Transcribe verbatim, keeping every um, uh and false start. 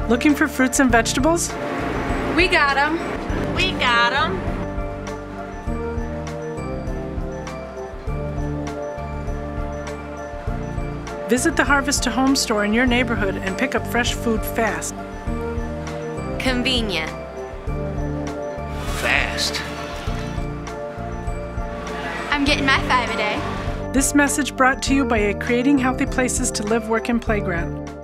Looking for fruits and vegetables? We got them. We got them. Visit the Harvest to Home store in your neighborhood and pick up fresh food fast. Convenient. Fast. I'm getting my five a day. This message brought to you by a Creating Healthy Places to Live, Work, and Play grant.